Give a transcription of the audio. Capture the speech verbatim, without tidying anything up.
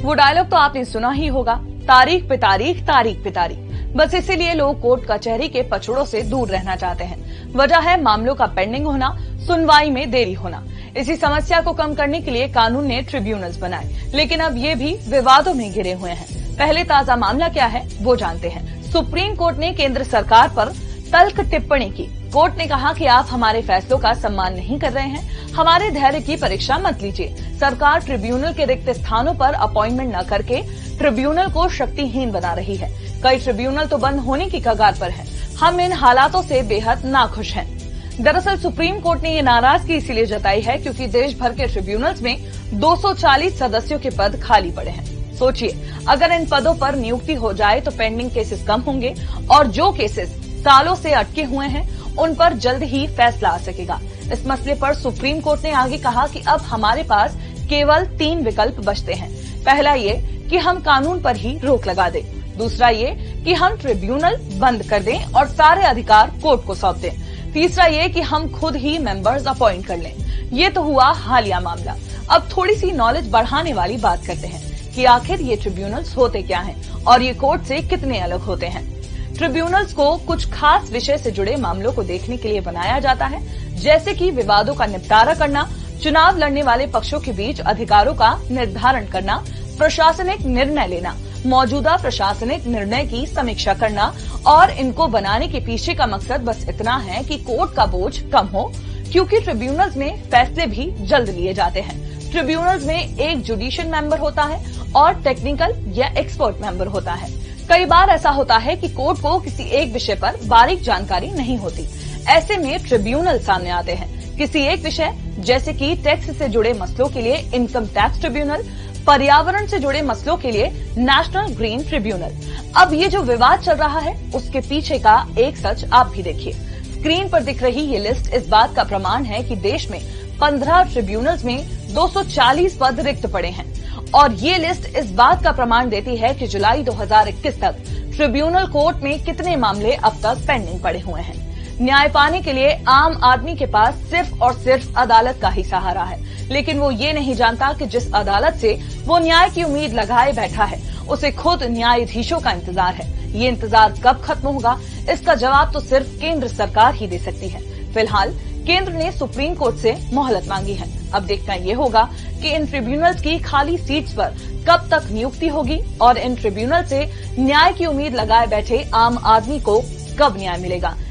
वो डायलॉग तो आपने सुना ही होगा, तारीख पे तारीख, तारीख पे तारीख। बस इसीलिए लोग कोर्ट कचहरी के पचड़ों से दूर रहना चाहते हैं। वजह है मामलों का पेंडिंग होना, सुनवाई में देरी होना। इसी समस्या को कम करने के लिए कानून ने ट्रिब्यूनल्स बनाए, लेकिन अब ये भी विवादों में घिरे हुए हैं। पहले ताजा मामला क्या है वो जानते हैं। सुप्रीम कोर्ट ने केंद्र सरकार पर तल्ख टिप्पणी की। कोर्ट ने कहा कि आप हमारे फैसलों का सम्मान नहीं कर रहे हैं, हमारे धैर्य की परीक्षा मत लीजिए। सरकार ट्रिब्यूनल के रिक्त स्थानों पर अपॉइंटमेंट न करके ट्रिब्यूनल को शक्तिहीन बना रही है। कई ट्रिब्यूनल तो बंद होने की कगार पर हैं। हम इन हालातों से बेहद नाखुश हैं। दरअसल सुप्रीम कोर्ट ने ये नाराजगी इसीलिए जताई है क्योंकि देश भर के ट्रिब्यूनल्स में दो सौ चालीस सदस्यों के पद खाली पड़े हैं। सोचिए, अगर इन पदों पर नियुक्ति हो जाए तो पेंडिंग केसेस कम होंगे और जो केसेस सालों से अटके हुए हैं उन पर जल्द ही फैसला आ सकेगा। इस मसले पर सुप्रीम कोर्ट ने आगे कहा कि अब हमारे पास केवल तीन विकल्प बचते हैं। पहला ये कि हम कानून पर ही रोक लगा दें, दूसरा ये कि हम ट्रिब्यूनल बंद कर दें और सारे अधिकार कोर्ट को सौंप दें, तीसरा ये कि हम खुद ही मेंबर्स अपॉइंट कर लें। ये तो हुआ हालिया मामला। अब थोड़ी सी नॉलेज बढ़ाने वाली बात करते हैं कि आखिर ये ट्रिब्यूनल्स होते क्या हैं और ये कोर्ट से कितने अलग होते हैं। ट्रिब्यूनल्स को कुछ खास विषय से जुड़े मामलों को देखने के लिए बनाया जाता है, जैसे कि विवादों का निपटारा करना, चुनाव लड़ने वाले पक्षों के बीच अधिकारों का निर्धारण करना, प्रशासनिक निर्णय लेना, मौजूदा प्रशासनिक निर्णय की समीक्षा करना। और इनको बनाने के पीछे का मकसद बस इतना है कि कोर्ट का बोझ कम हो, क्योंकि ट्रिब्यूनल्स में फैसले भी जल्द लिए जाते हैं। ट्रिब्यूनल्स में एक जुडिशियल मेंबर होता है और टेक्निकल या एक्सपर्ट मेंबर होता है। कई बार ऐसा होता है कि कोर्ट को किसी एक विषय पर बारीक जानकारी नहीं होती। ऐसे में ट्रिब्यूनल सामने आते हैं। किसी एक विषय जैसे कि टैक्स से जुड़े मसलों के लिए इनकम टैक्स ट्रिब्यूनल, पर्यावरण से जुड़े मसलों के लिए नेशनल ग्रीन ट्रिब्यूनल। अब ये जो विवाद चल रहा है उसके पीछे का एक सच आप भी देखिए। स्क्रीन पर दिख रही ये लिस्ट इस बात का प्रमाण है कि देश में पंद्रह ट्रिब्यूनल्स में दो सौ चालीस पद रिक्त पड़े हैं और ये लिस्ट इस बात का प्रमाण देती है कि जुलाई दो हज़ार इक्कीस तक ट्रिब्यूनल कोर्ट में कितने मामले अब तक पेंडिंग पड़े हुए हैं। न्याय पाने के लिए आम आदमी के पास सिर्फ और सिर्फ अदालत का ही सहारा है, लेकिन वो ये नहीं जानता कि जिस अदालत से वो न्याय की उम्मीद लगाए बैठा है उसे खुद न्यायाधीशों का इंतजार है। ये इंतजार कब खत्म होगा, इसका जवाब तो सिर्फ केंद्र सरकार ही दे सकती है। फिलहाल केंद्र ने सुप्रीम कोर्ट से मोहलत मांगी है। अब देखना ये होगा कि इन ट्रिब्यूनल्स की खाली सीट्स पर कब तक नियुक्ति होगी और इन ट्रिब्यूनल से न्याय की उम्मीद लगाए बैठे आम आदमी को कब न्याय मिलेगा।